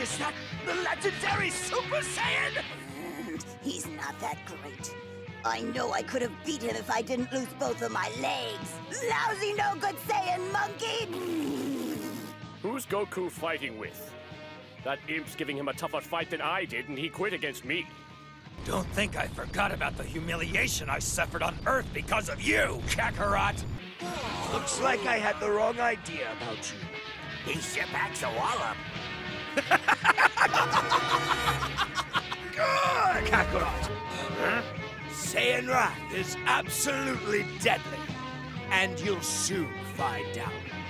Is that the legendary Super Saiyan? He's not that great. I know I could have beat him if I didn't lose both of my legs. Lousy no good Saiyan monkey! Who's Goku fighting with? That imp's giving him a tougher fight than I did, and he quit against me. Don't think I forgot about the humiliation I suffered on Earth because of you, Kakarot! Looks like I had the wrong idea about you. He sure packs a wallop. Good, Kakarot! Huh? Saiyan Wrath is absolutely deadly, and you'll soon find out.